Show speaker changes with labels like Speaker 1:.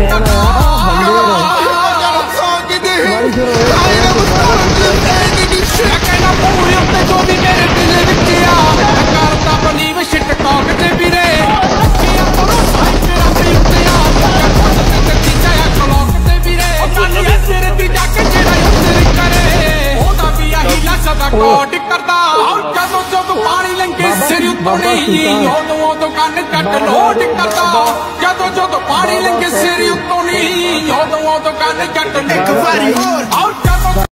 Speaker 1: coat करदा जदों जदों पानी लंघे सिर उतोनी उदों उदों कन्न कट नोट करदा जदों जदों पानी लंघे सिर उतोनी उदों उदों कन्न कट एक बारी होर